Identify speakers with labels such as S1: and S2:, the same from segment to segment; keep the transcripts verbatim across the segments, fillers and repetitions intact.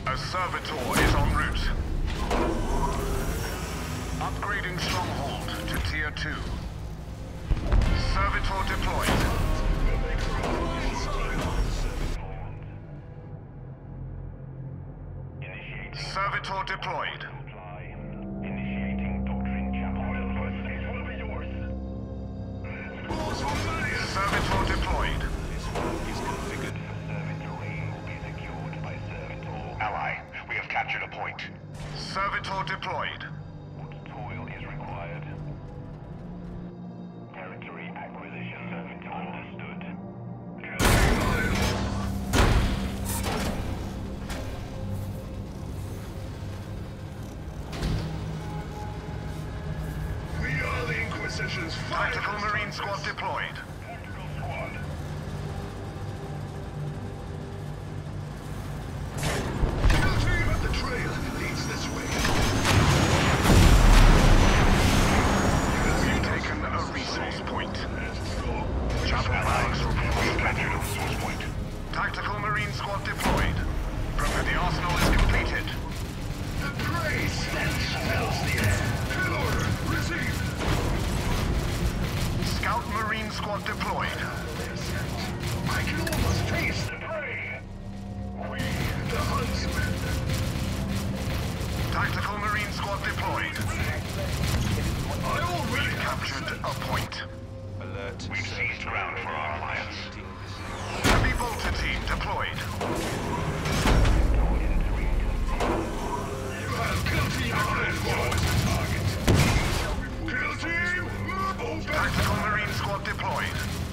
S1: A servitor is en route. Upgrading stronghold to tier two. Servitor deployed. Servitor deployed.
S2: Initiating doctrine chapel.
S1: Servitor deployed.
S2: This one is configured. Servitor will be secured by Servitor.
S3: Ally, we have captured a point.
S1: Servitor deployed.
S2: What toil is required? Territory acquisition. Servitor understood.
S3: We are the Inquisition's
S1: Tactical Marine Squad deployed.
S2: Tactical squad.
S3: Kill team at the trail leads this way.
S1: We've taken a resource point. Chapel barracks
S3: We
S1: report.
S3: captured a resource point.
S1: Tactical Marine Squad deployed. Proof that the arsenal is completed.
S3: The prey stench fills the air. Kill order received.
S1: Scout Marine Squad deployed.
S3: I can almost taste the prey. We, the huntsmen.
S1: Tactical Marine Squad deployed.
S3: I already
S1: Captured a point.
S4: Alert.
S3: We've seized ground for our alliance.
S1: Heavy bolter team deployed.
S3: You have kill team Iron Wall as a target. Kill team, move back.
S1: Tactical Marine Squad deployed.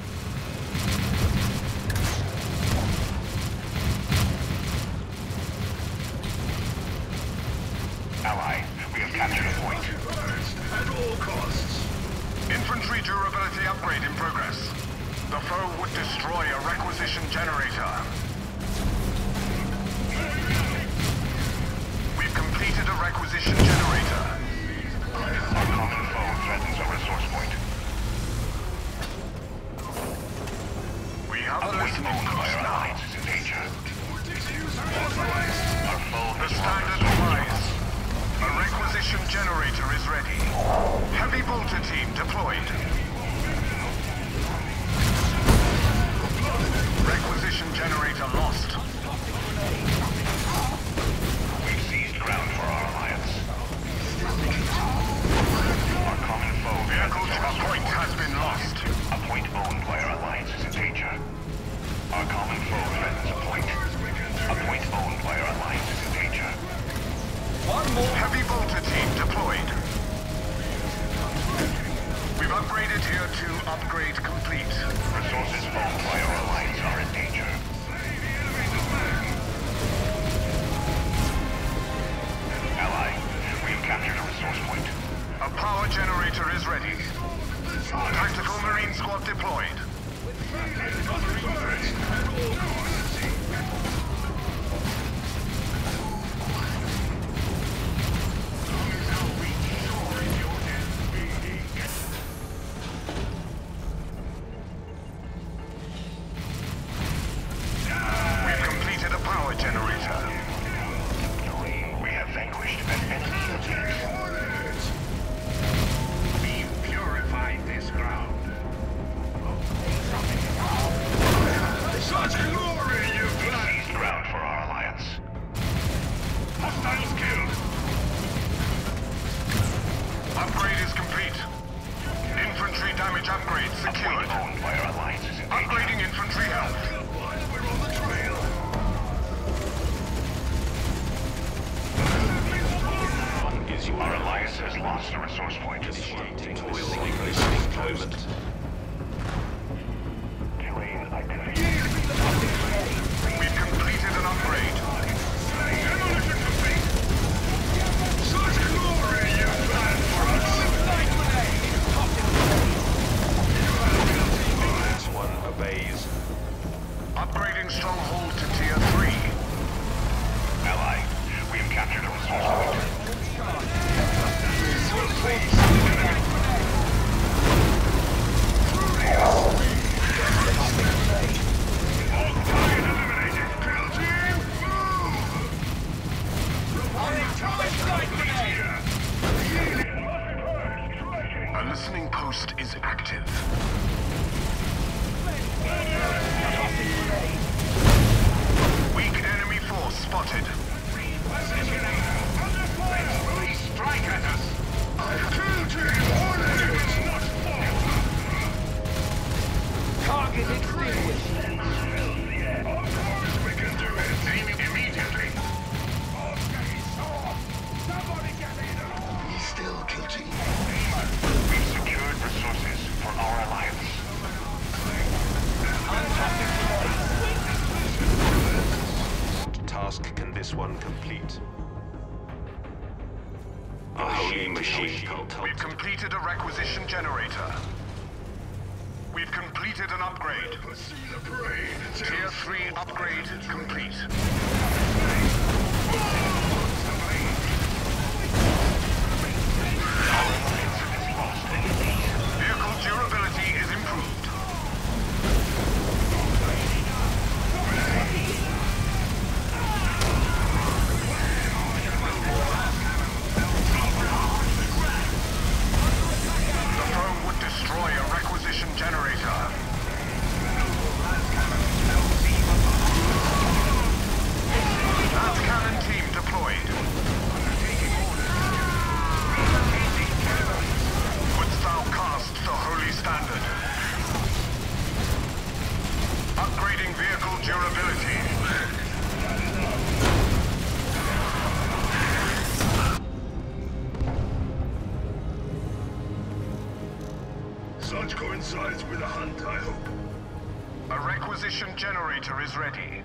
S3: Ally, we have captured a point. First, at all costs.
S1: Infantry durability upgrade in progress. The foe would destroy a requisition generator. We've completed a requisition generator.
S3: Our common foe threatens a resource point.
S1: We have
S3: A
S1: a
S3: point
S1: listening
S3: owned by
S1: post
S3: our
S1: now.
S3: alliance is in danger. Our foe
S1: The
S3: has won
S1: standard
S3: the
S1: applies. A requisition generator is ready. Heavy bolter team deployed. Requisition generator lost.
S3: We've seized ground for our alliance. Our common foe
S1: Vehicle
S3: threatens
S1: to
S3: a
S1: a point
S3: resource
S1: has been lost.
S3: point. A point owned by our alliance is in danger. Our common foe threatens a point. A point owned by our alliance is in danger.
S1: Heavy bolter team deployed. We've upgraded here to upgrade complete.
S3: Resources owned by our alliance are in danger. Ally, we have captured a resource point.
S1: A power generator is ready. Tactical Marine Squad deployed. We've completed a power generator.
S3: We have vanquished an enemy elite.
S2: We've purified this ground.
S3: Such glory, you plan! Seized ground for our alliance. Hostiles killed.
S1: Upgrade is complete. Infantry damage upgrade
S3: A point
S1: secured.
S3: owned by our alliance is in danger.
S1: Upgrading infantry health.
S3: We're on the trail.
S4: Is your
S3: Our alliance has lost a resource point.
S4: initiating listening deployment?
S3: Terrain identity.
S1: We've completed an upgrade.
S3: Demolition complete. Such glory you planned for us.
S4: This one obeys.
S1: Upgrading stronghold to tier three.
S3: Ally, we have captured a resource point.
S1: spotted.
S3: Please strike at us!
S1: I've killed him already!
S5: Target extinguished.
S1: Of course we can do it!
S3: Aim immediately!
S1: He's still guilty.
S3: We've secured resources for our alliance.
S4: What task can this one complete? A holy machine cult.
S1: We've completed a requisition generator. We've completed an upgrade. Tier three upgrade complete. Vehicle durability is improved. The foe would destroy a requisition generator. Lance cannon team deployed. Wouldst thou cast the holy standard? Upgrading vehicle durability.
S6: Such coincides with a hunt, I hope.
S1: A requisition generator is ready.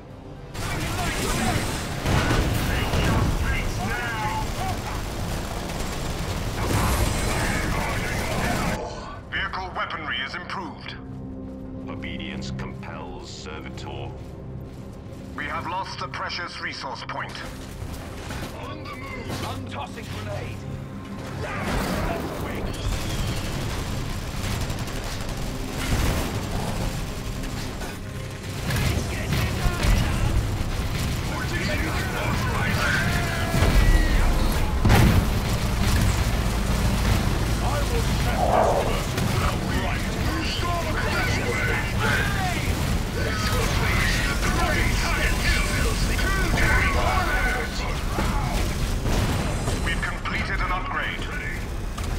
S1: Vehicle weaponry is improved.
S4: Obedience compels servitor.
S1: We have lost a precious resource point.
S6: On the move!
S5: Untossing grenade.
S1: We've completed an upgrade.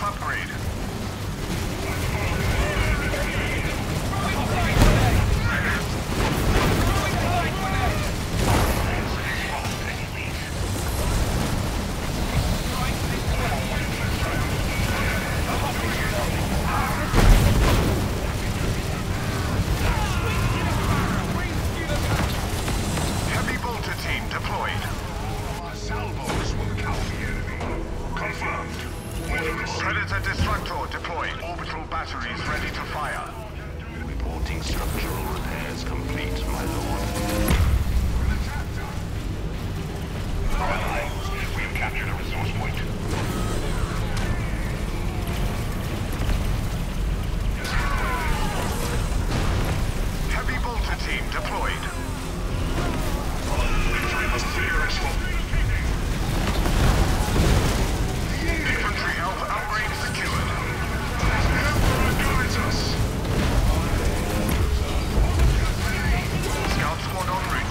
S1: upgrade. Heavy bolter team deployed.
S6: Salvos will counter the enemy. Confirmed.
S1: Predator Destructor deployed. Orbital batteries ready to fire.
S4: Reporting structural repairs complete, my lord.
S3: Allies, we have captured a resource point.
S1: Heavy bolter team deployed.
S6: Victory must be irreversible.
S1: Infantry health upgrade secured.
S6: The Emperor guides us.
S1: Scout squad en route.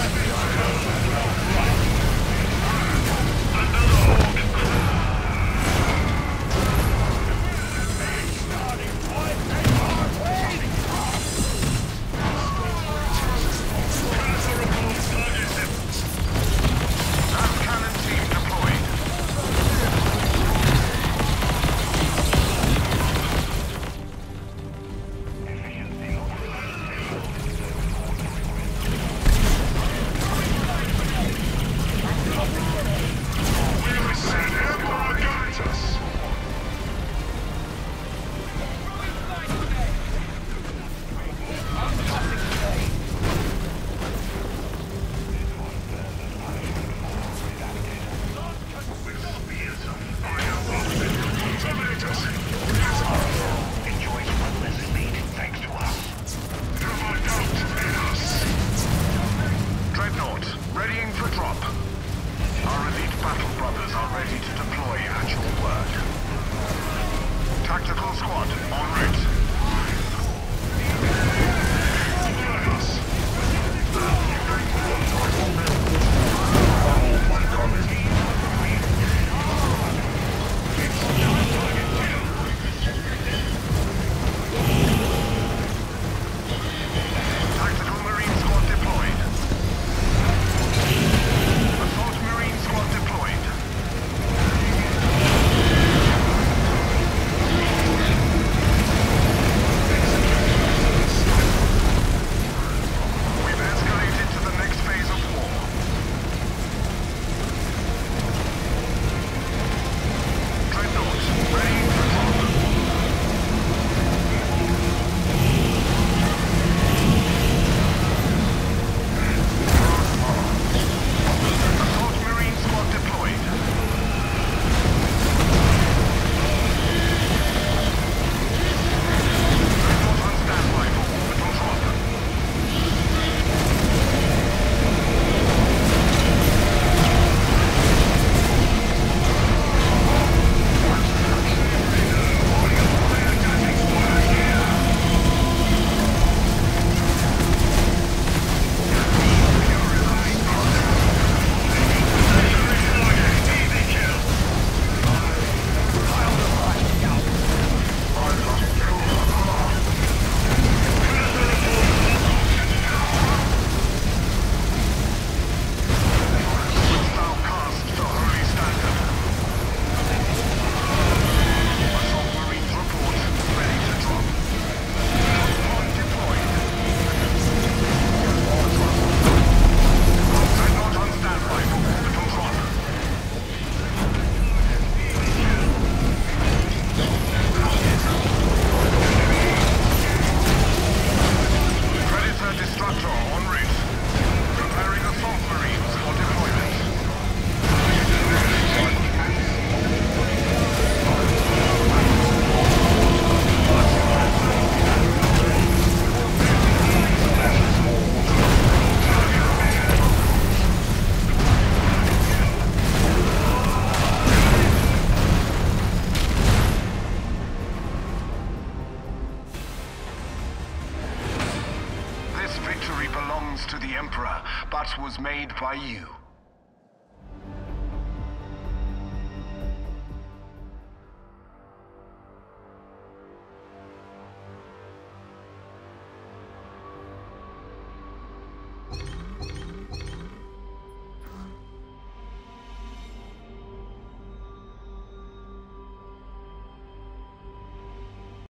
S1: belongs to the Emperor, but was made by you.